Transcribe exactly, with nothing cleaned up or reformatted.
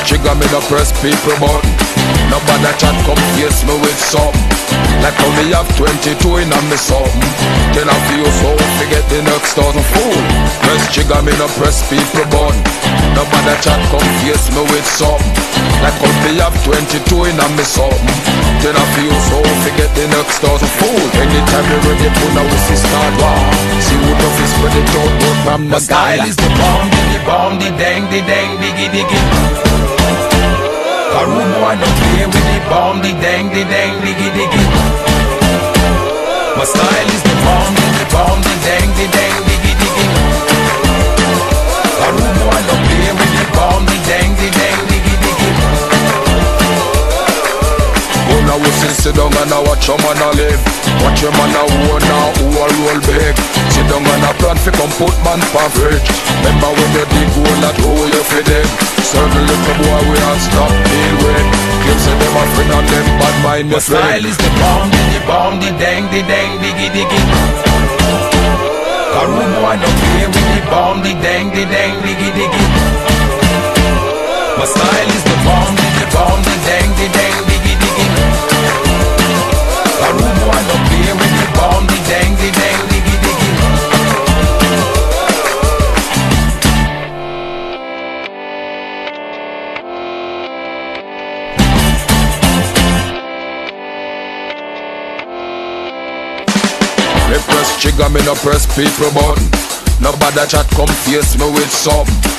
trigger, me no press people button. Nobody chat come face me with something. Like how me have twenty-two in a me something. Then I feel so forget the next thousand fool. Press trigger, me no press people button. Nobody chat come face me with something. Like how me have twenty-two in a me something. Then I feel so forget the next thousand fool. Anytime you ready put a whistle start war. See who the fist spread it out, work from the style is the bomb, the bomb, the dang, the dang, diggy diggy. A rude boy don't play with the bomb, the dang, the dang, diggy diggy. My style is the bomb, the bomb, the dang, the dang, diggy diggy. A rude boy don't play with the bomb, the dang, the dang, diggy diggy. Go now we sit, sit down and I watch your man a live. Watch your man a own now who a roll big. Sit down and a plan fi come put man for fridge. Remember when you dig hole that hole you fi dig. Certain little boy we a stop deal with. Claim say them a friend and them bad mind my style is the bomb, the bomb, the dang, the dang, diggy diggy. A rude boy don't play with the bomb, the dang, the dang, diggy diggy. My style is the bomb, the bomb, the dang, the dang, diggy diggy. A rude boy don't play with the bomb, the dang, the dang, diggy diggy. Me press trigger, me no press people button. Nobody chat come face me with something.